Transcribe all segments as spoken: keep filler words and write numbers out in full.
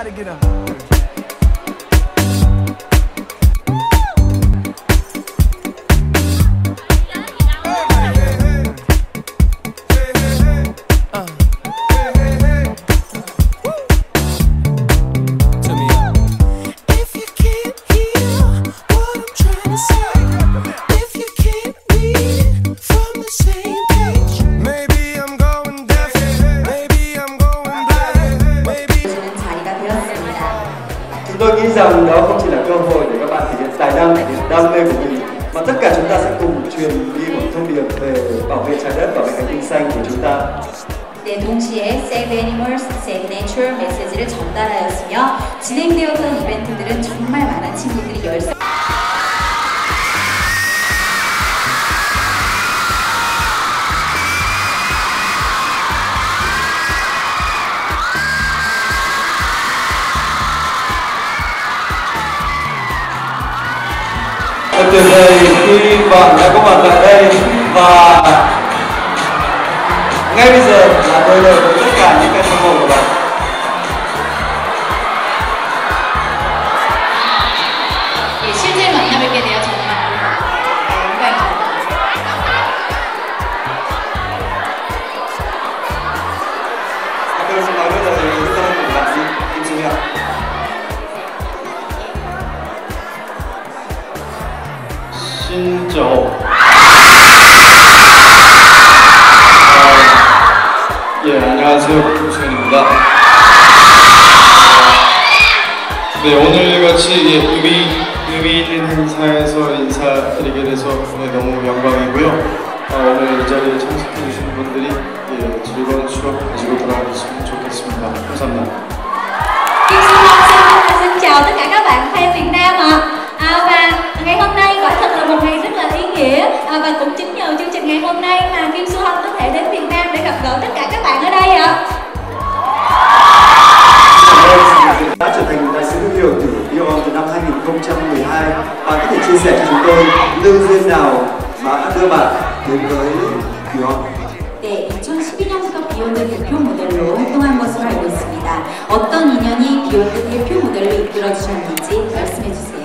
Everybody get up. Tôi nghĩ rằng đó không chỉ là cơ hội để các bạn thể hiện tài năng, thể hiện đam mê của mình, mà tất cả chúng ta sẽ cùng truyền đi một thông điệp về bảo vệ trái đất, bảo vệ hành tinh xanh của chúng ta. 네, 동시에 Save Animals, Save Nature 메시지를 전달하였으며 진행되었던 이벤트들은 정말 많은 친구들이 열성 Thật tuyệt vời khi bạn đã có mặt tại đây, và ngay bây giờ là tôi lời với tất cả những fan hâm mộ của bạn. 예, 실제 만나뵙게 되어 정말 영광입니다. Tôi xin nói bây giờ thì cái tên của bạn gì? Kim Xuân ạ. 신조. 예, 안녕하세요. 김수현입니다. 네, 오늘 같이 예, 의미, 의미 있는 행사에서 인사드리게 돼서 네, 너무 영광이고요. 어, 오늘 이 자리에 참석해주신 분들이 예, 즐거운 추억 가지고 돌아가셨으면 좋겠습니다. 감사합니다. Kim Xuân Hồng xin, xin chào tất cả các bạn fan Việt Nam ạ. À, và ngày hôm nay quả thật là một ngày rất là ý nghĩa, à, và cũng chính nhờ chương trình ngày hôm nay mà Kim Xuân Hồng có thể đến Việt Nam để gặp gỡ tất cả các bạn ở đây ạ. Đã trở thành đại sứ thương hiệu từ Beyond từ năm hai nghìn không trăm mười hai. Bạn có thể chia sẻ cho chúng tôi lương duyên nào mà đã đưa bạn đến với Beyond? 네, 이천십이 년부터 비욘드 대표 모델로 활동한 것으로 알고 있습니다. 어떤 인연이 비욘드 대표 모델로 이끌어 주셨는지 말씀해 주세요.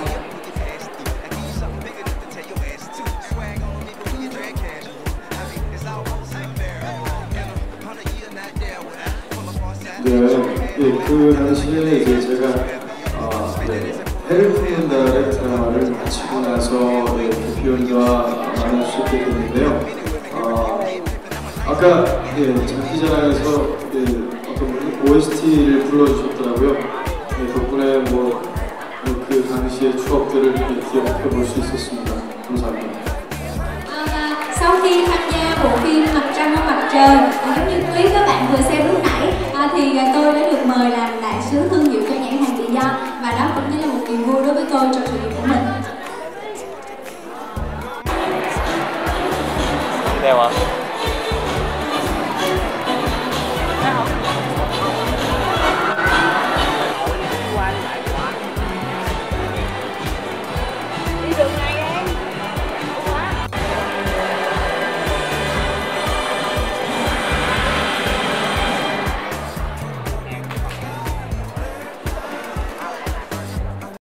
네, 예, 그 당시에 이제 제가 어, 네, 헬프문달의 드라마를 마치고 나서 예, 비욘드와 만날 수 있게 됐는데요. 어, 아까 예, 장기자랑에서 예, 어떤 분이 오에스티를 불러주셨더라고요. 예, 덕분에 뭐 그 당시의 추억들을 기억해 볼 수 있었습니다. 감사합니다. À, sau khi tham gia bộ phim Mặt Trăng ở Mặt Trời, giống như quý các bạn vừa xem lúc nãy, à, thì tôi đã được mời làm đại sứ thương hiệu cho nhãn hàng tự do, và đó cũng chính là một niềm vui đối với tôi trong sự nghiệp của mình. 기대와